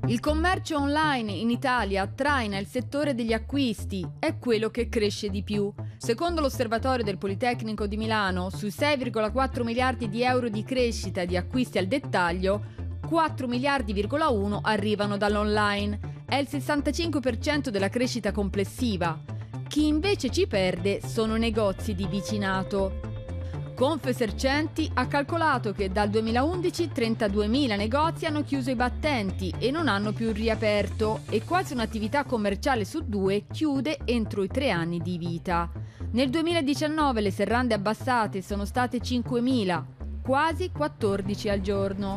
Il commercio online in Italia traina il settore degli acquisti, è quello che cresce di più. Secondo l'Osservatorio del Politecnico di Milano, sui 6,4 miliardi di euro di crescita di acquisti al dettaglio, 4,1 miliardi arrivano dall'online. È il 65% della crescita complessiva. Chi invece ci perde sono i negozi di vicinato. Confesercenti ha calcolato che dal 2011 32.000 negozi hanno chiuso i battenti e non hanno più riaperto e quasi un'attività commerciale su 2 chiude entro i 3 anni di vita. Nel 2019 le serrande abbassate sono state 5.000, quasi 14 al giorno.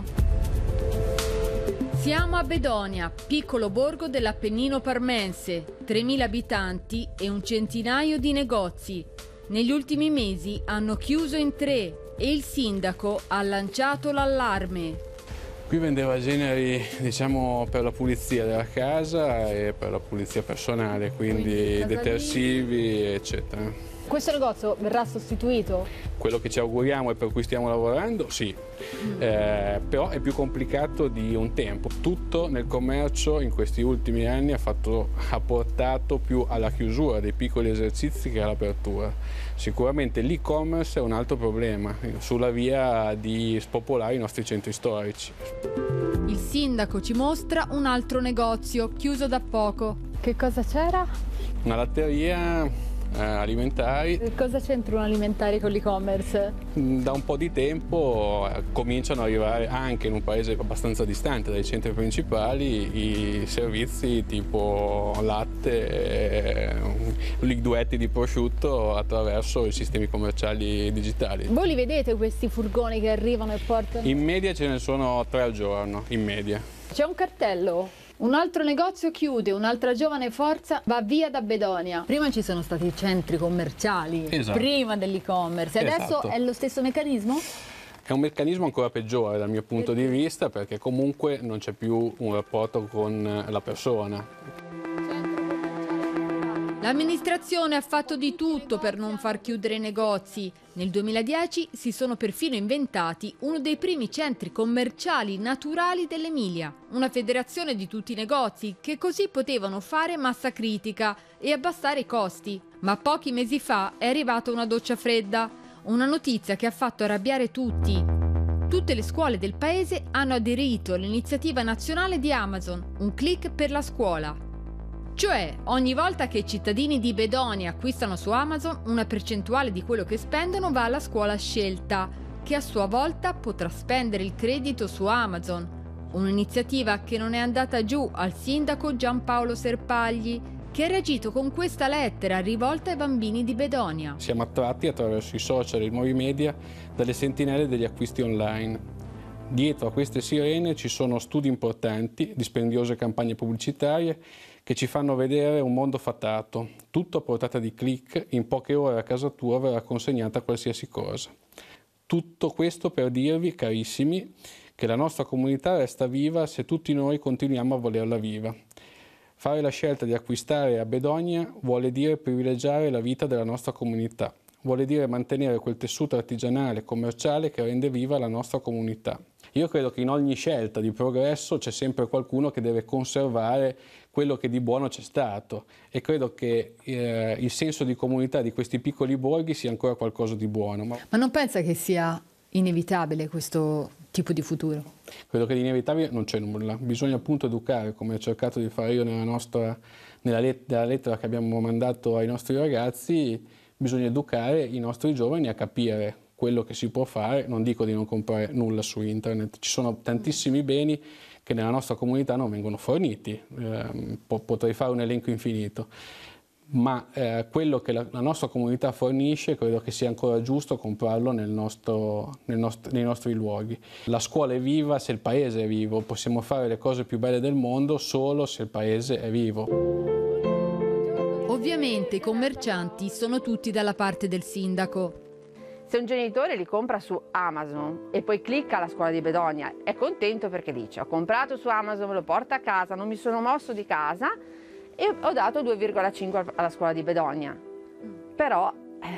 Siamo a Bedonia, piccolo borgo dell'Appennino parmense, 3.000 abitanti e un centinaio di negozi. Negli ultimi mesi hanno chiuso in 3 e il sindaco ha lanciato l'allarme. Qui vendeva generi, diciamo, per la pulizia della casa e per la pulizia personale, quindi detersivi, eccetera. Questo negozio verrà sostituito? Quello che ci auguriamo e per cui stiamo lavorando, sì, però è più complicato di un tempo. Tutto nel commercio in questi ultimi anni ha portato più alla chiusura dei piccoli esercizi che all'apertura. Sicuramente l'e-commerce è un altro problema, sulla via di spopolare i nostri centri storici. Il sindaco ci mostra un altro negozio, chiuso da poco. Che cosa c'era? Una latteria alimentari. Cosa c'entra un alimentare con l'e-commerce? Da un po' di tempo cominciano ad arrivare anche in un paese abbastanza distante dai centri principali i servizi tipo latte, liduetti di prosciutto attraverso i sistemi commerciali digitali. Voi li vedete questi furgoni che arrivano e portano? In media ce ne sono 3 al giorno, in media. C'è un cartello? Un altro negozio chiude, un'altra giovane forza va via da Bedonia. Prima ci sono stati i centri commerciali, esatto, prima dell'e-commerce, adesso esatto, è lo stesso meccanismo? È un meccanismo ancora peggiore dal mio punto di vista, perché comunque non c'è più un rapporto con la persona. L'amministrazione ha fatto di tutto per non far chiudere i negozi. Nel 2010 si sono perfino inventati uno dei primi centri commerciali naturali dell'Emilia, una federazione di tutti i negozi che così potevano fare massa critica e abbassare i costi. Ma pochi mesi fa è arrivata una doccia fredda, una notizia che ha fatto arrabbiare tutti. Tutte le scuole del paese hanno aderito all'iniziativa nazionale di Amazon, un click per la scuola. Cioè, ogni volta che i cittadini di Bedonia acquistano su Amazon, una percentuale di quello che spendono va alla scuola scelta, che a sua volta potrà spendere il credito su Amazon. Un'iniziativa che non è andata giù al sindaco Giampaolo Serpagli, che ha reagito con questa lettera rivolta ai bambini di Bedonia. Siamo attratti attraverso i social e i nuovi media dalle sentinelle degli acquisti online. Dietro a queste sirene ci sono studi importanti, dispendiose campagne pubblicitarie che ci fanno vedere un mondo fatato, tutto a portata di click, in poche ore a casa tua verrà consegnata qualsiasi cosa. Tutto questo per dirvi, carissimi, che la nostra comunità resta viva se tutti noi continuiamo a volerla viva. Fare la scelta di acquistare a Bedonia vuole dire privilegiare la vita della nostra comunità, vuole dire mantenere quel tessuto artigianale e commerciale che rende viva la nostra comunità. Io credo che in ogni scelta di progresso c'è sempre qualcuno che deve conservare quello che di buono c'è stato e credo che il senso di comunità di questi piccoli borghi sia ancora qualcosa di buono. Ma non pensa che sia inevitabile questo tipo di futuro? Credo che di inevitabile non c'è nulla, bisogna appunto educare, come ho cercato di fare io nella lettera che abbiamo mandato ai nostri ragazzi, bisogna educare i nostri giovani a capire quello che si può fare. Non dico di non comprare nulla su internet, ci sono tantissimi beni che nella nostra comunità non vengono forniti, potrei fare un elenco infinito, ma quello che la nostra comunità fornisce credo che sia ancora giusto comprarlo nei nostri luoghi. La scuola è viva se il paese è vivo, possiamo fare le cose più belle del mondo solo se il paese è vivo. Ovviamente i commercianti sono tutti dalla parte del sindaco. Se un genitore li compra su Amazon e poi clicca alla scuola di Bedonia, è contento perché dice: ho comprato su Amazon, me lo porta a casa, non mi sono mosso di casa e ho dato 2,5 alla scuola di Bedonia. Però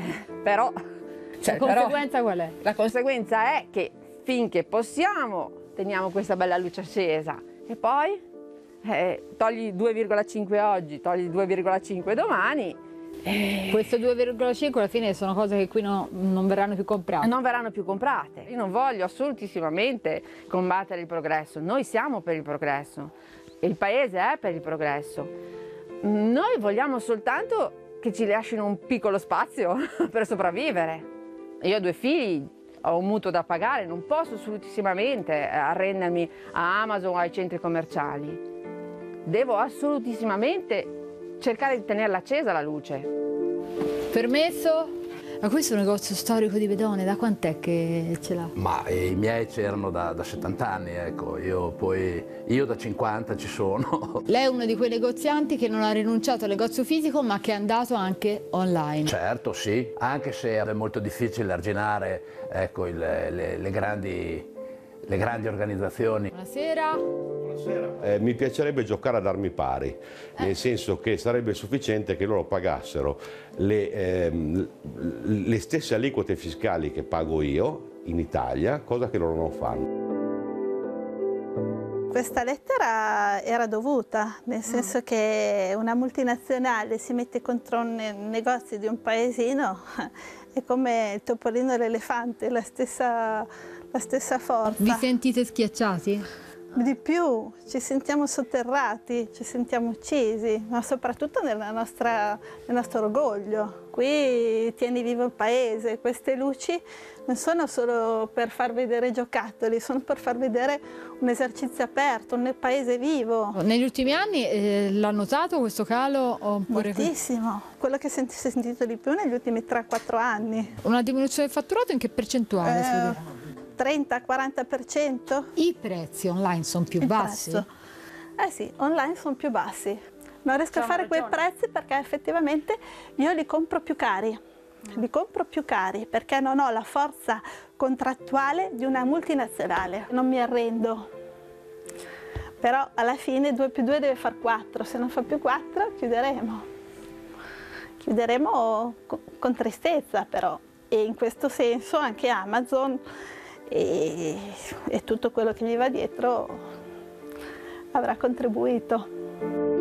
la conseguenza qual è? La conseguenza è che finché possiamo teniamo questa bella luce accesa e poi togli 2,5 oggi, togli 2,5 domani. Questo 2,5 alla fine sono cose che qui non verranno più comprate. Non verranno più comprate. Io non voglio assolutissimamente combattere il progresso, noi siamo per il progresso, il paese è per il progresso. Noi vogliamo soltanto che ci lasciano un piccolo spazio per sopravvivere. Io ho 2 figli, ho un mutuo da pagare, non posso assolutissimamente arrendermi a Amazon o ai centri commerciali. Devo assolutissimamente cercare di tenerla accesa la luce. Permesso? Ma questo è un negozio storico di Bedone, da quant'è che ce l'ha? Ma i miei c'erano da 70 anni, ecco, io da 50 ci sono. Lei è uno di quei negozianti che non ha rinunciato al negozio fisico ma che è andato anche online. Certo, sì, anche se è molto difficile arginare, ecco, le grandi organizzazioni. Buonasera. Mi piacerebbe giocare ad armi pari, nel senso che sarebbe sufficiente che loro pagassero le stesse aliquote fiscali che pago io in Italia, cosa che loro non fanno. Questa lettera era dovuta, nel senso che una multinazionale si mette contro un negozio di un paesino, è come il topolino e l'elefante, la stessa forza. Vi sentite schiacciati? Di più, ci sentiamo sotterrati, ci sentiamo uccisi, ma soprattutto nel nostro orgoglio. Qui tieni vivo il paese, queste luci non sono solo per far vedere giocattoli, sono per far vedere un esercizio aperto, un paese vivo. Negli ultimi anni l'ha notato questo calo? Oppure... Moltissimo, quello che si è sentito di più negli ultimi 3-4 anni. Una diminuzione del fatturato in che percentuale? 30-40%. I prezzi online sono più bassi? Eh sì, online sono più bassi. Non riesco a fare quei prezzi perché effettivamente io li compro più cari. Li compro più cari perché non ho la forza contrattuale di una multinazionale. Non mi arrendo. Però alla fine 2 più 2 deve far 4. Se non fa più 4 chiuderemo. Chiuderemo con tristezza però. E in questo senso anche Amazon e tutto quello che gli va dietro avrà contribuito.